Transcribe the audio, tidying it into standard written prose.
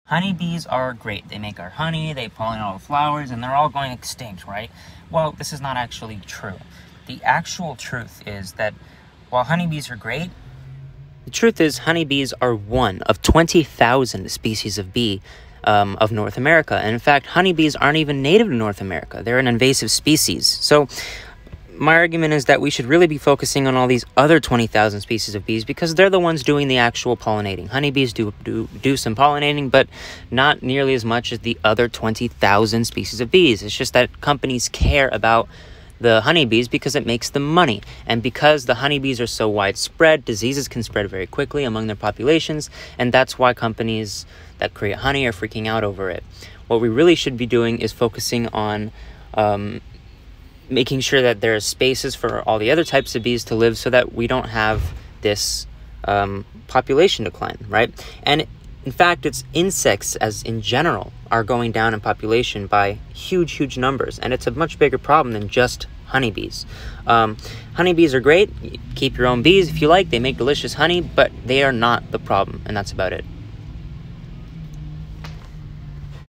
Honeybees are great. They make our honey, they pollinate all the flowers, and they're all going extinct, right? Well, this is not actually true. The actual truth is that while honeybees are great, the truth is honeybees are one of 20,000 species of bee of North America. And in fact, honeybees aren't even native to North America. They're an invasive species. So my argument is that we should really be focusing on all these other 20,000 species of bees because they're the ones doing the actual pollinating. Honeybees do some pollinating, but not nearly as much as the other 20,000 species of bees. It's just that companies care about the honeybees because it makes them money. And because the honeybees are so widespread, diseases can spread very quickly among their populations, and that's why companies that create honey are freaking out over it. What we really should be doing is focusing on making sure that there are spaces for all the other types of bees to live so that we don't have this population decline, right? And in fact, it's insects as in general are going down in population by huge numbers. And it's a much bigger problem than just honeybees. Honeybees are great. Keep your own bees if you like. They make delicious honey, but they are not the problem. And that's about it.